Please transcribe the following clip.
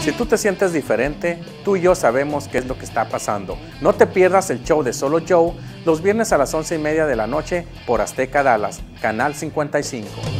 Si tú te sientes diferente, tú y yo sabemos qué es lo que está pasando. No te pierdas el show de Solo Joe los viernes a las 11:30 de la noche por Azteca Dallas, Canal 55.